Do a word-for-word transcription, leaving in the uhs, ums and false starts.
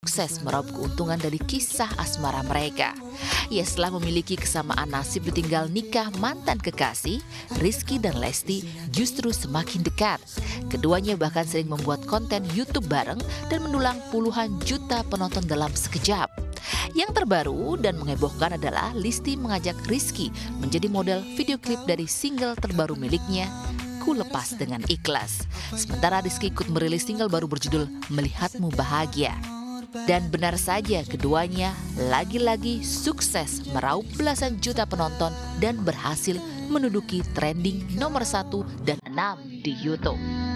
sukses meraup keuntungan dari kisah asmara mereka. Ya, setelah memiliki kesamaan nasib ditinggal nikah mantan kekasih, Rizky dan Lesti justru semakin dekat. Keduanya bahkan sering membuat konten YouTube bareng dan mendulang puluhan juta penonton dalam sekejap. Yang terbaru dan menghebohkan adalah Lesti mengajak Rizky menjadi model video klip dari single terbaru miliknya, Ku Lepas Dengan Ikhlas. Sementara Rizky ikut merilis single baru berjudul Melihatmu Bahagia. Dan benar saja keduanya lagi-lagi sukses meraup belasan juta penonton dan berhasil menduduki trending nomor satu dan enam di YouTube.